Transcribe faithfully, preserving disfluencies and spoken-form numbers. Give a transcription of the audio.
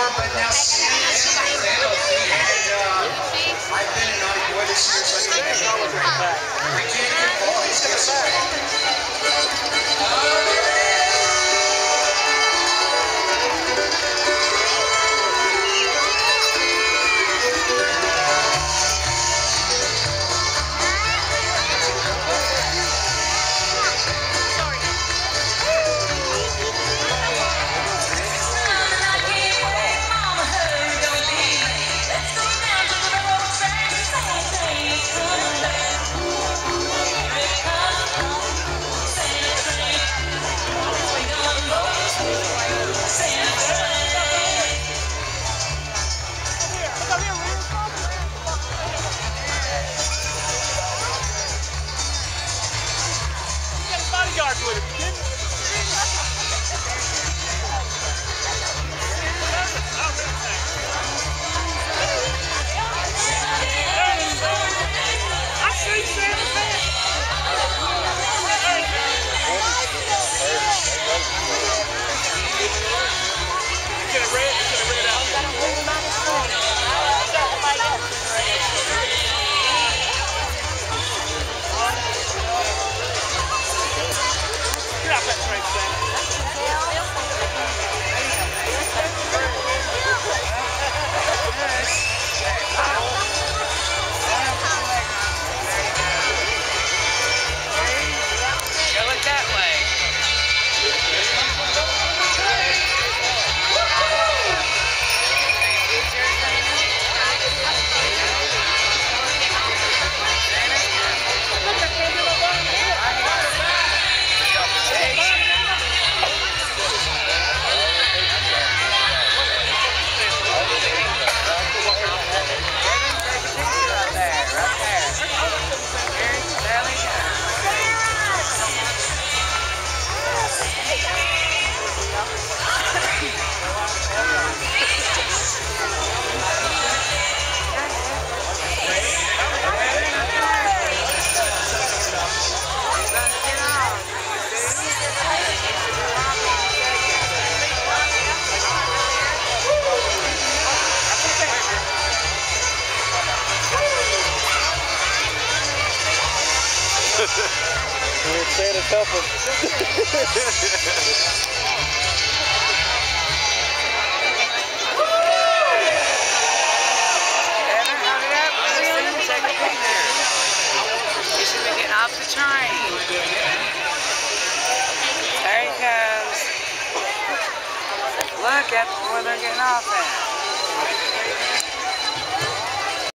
but now Santa's and uh, I've been a naughty boy this year, so I think I can look right back. I can't get all these gifts away. Bodyguards with him, you kidding? I see Santa's head. Get a red, get a red out there. Get out that train, Santa. Go look that way. We're Santa couple. You should be getting off the train. There he comes. Look at where they're getting off at.